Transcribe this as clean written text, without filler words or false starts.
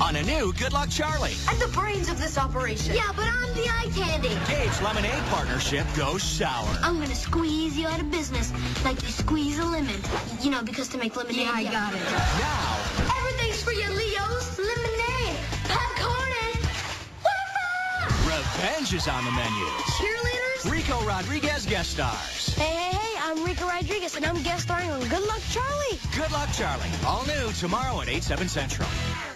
on a new Good Luck Charlie. I'm the brains of this operation. Yeah, but I'm the eye candy. Gabe's lemonade partnership goes sour. I'm gonna squeeze you out of business like you squeeze a lemon. You know, because to make lemonade. Yeah, I got it. Now, Everything's for you, Leos. Lemonade, popcorn, and revenge is on the menu. cheerleaders. Rico Rodriguez guest stars. Hey, I'm Rico Rodriguez, and I'm guest starring on Good Luck Charlie. Good Luck Charlie, all new tomorrow at 8/7 Central.